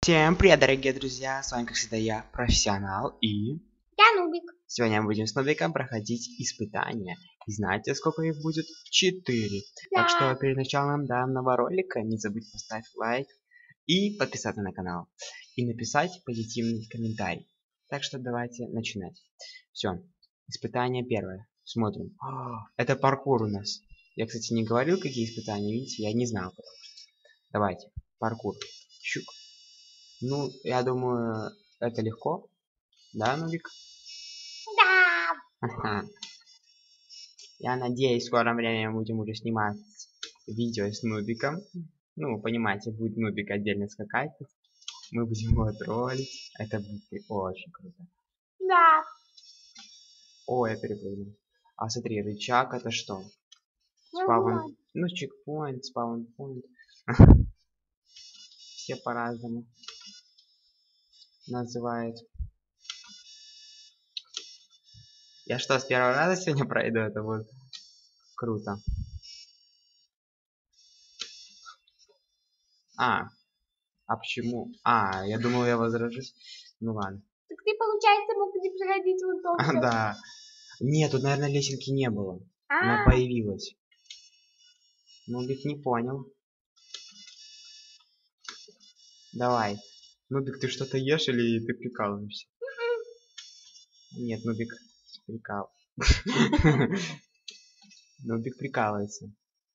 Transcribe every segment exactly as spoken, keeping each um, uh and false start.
Всем привет, дорогие друзья, с вами как всегда я, профессионал, и... Я Нубик. Сегодня мы будем с Нубиком проходить испытания. И знаете, сколько их будет? Четыре. Да. Так что перед началом данного ролика не забудь поставить лайк и подписаться на канал. И написать позитивный комментарий. Так что давайте начинать. Все, испытание первое. Смотрим. О, это паркур у нас. Я, кстати, не говорил, какие испытания, видите, я не знал. Потому что... Давайте, паркур. Щук. Ну, я думаю, это легко. Да, Нубик? Да. Ага. Я надеюсь, в скором времени мы будем уже снимать видео с Нубиком. Ну, понимаете, будет Нубик отдельно скакать. Мы будем его троллить. Это будет очень круто. Да. О, я перепрыгнул. А смотри, рычаг это что? Спаун. Ну, чекпоинт, спаунпоинт. Все по-разному называют. Я что, с первого раза сегодня пройду? Это будет круто. А, а почему? А, я думал, я возражусь. Ну ладно. Так ты, получается, мог не проходить вот то. А, да. Нет, тут, наверное, лесенки не было. А -а -а. Она появилась. Нубик не понял. Давай. Нубик, ты что-то ешь или ты прикалываешься? Нет, Нубик прикал. Нубик прикалывается.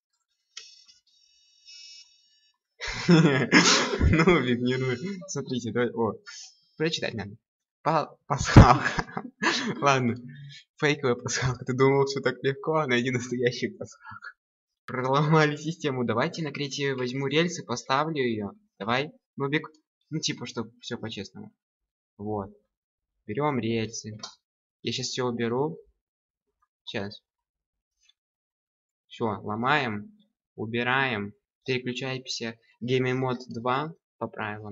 Нубик, не ну. Смотрите, давай. О, прочитать надо. Пасхалка. Ладно. Фейковая пасхалка. Ты думал, все так легко? Найди настоящую пасхалку. Проломали систему. Давайте на крете возьму рельсы, поставлю ее. Давай, Нубик. Ну, типа, чтобы все по-честному. Вот. Берем рельсы. Я сейчас все уберу. Сейчас. Все, ломаем. Убираем. Переключаемся. Game Mode два по правилам.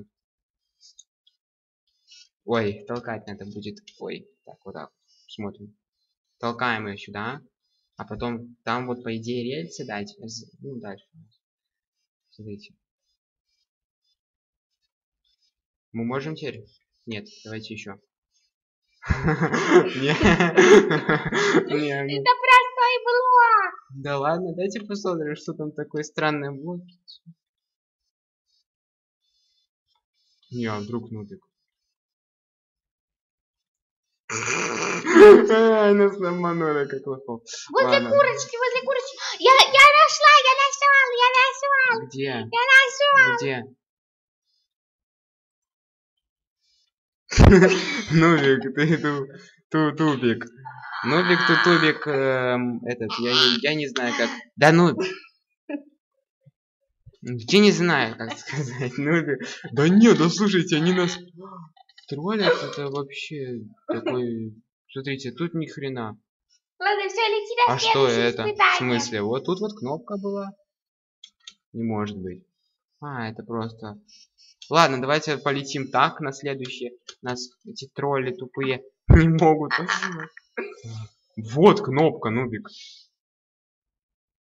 Ой, толкать надо будет. Ой, так, вот так. Смотрим. Толкаем ее сюда. А потом там вот по идее рельсы дать. Ну, дальше. Смотрите. Мы можем теперь? Нет, давайте еще. Это простой блок. Да ладно, дайте посмотрим, что там такое странное будет. Не, а вдруг Нубик. Нас обманули, как лохов. Возле курочки, возле курочки. Я, я нашла, я нашла, я нашла. Где? Я нашла. Где? Нубик, ты ту, ту, тупик. Нубик, ту, тубик, эм, этот, я не, я не знаю как. Да ну. Я не знаю, как сказать. Нубик. Да нет, да слушайте, они нас троллят, это вообще такой. Смотрите, тут ни хрена. Ладно, все, лети на А что это? испытание. В смысле? Вот тут вот кнопка была. Не может быть. А, это просто. Ладно, давайте полетим так на следующее. Нас эти тролли тупые не могут. Вот кнопка, Нубик.